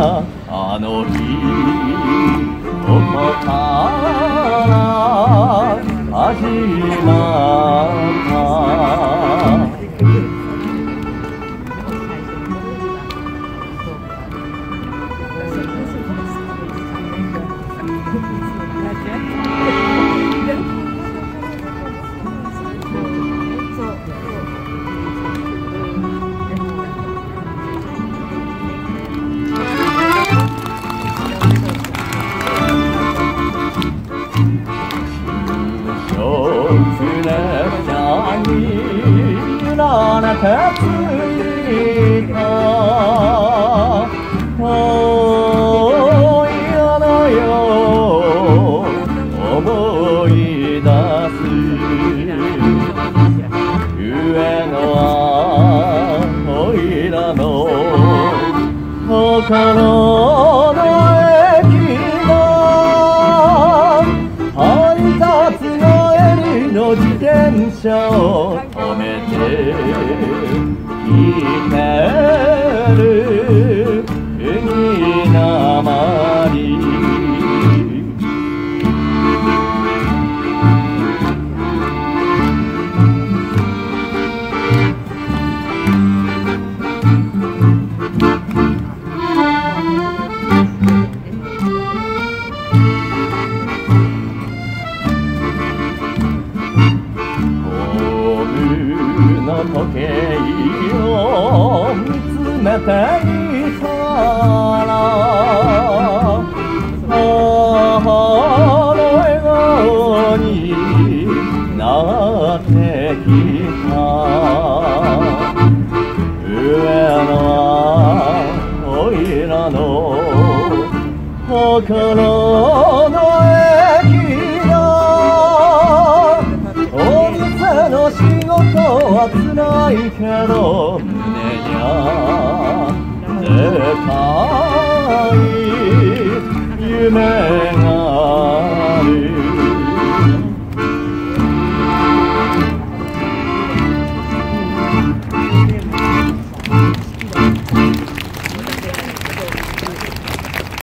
あの日ここから始まった手ついた遠いあの世を思い出す上の青いらの心の駅が配達帰りの自転車を止めて生きてる海なまり時計を見つめていたら母の笑顔になってきた上の青いらの心の駅がお店の仕事は辛いけど胸にゃ絶対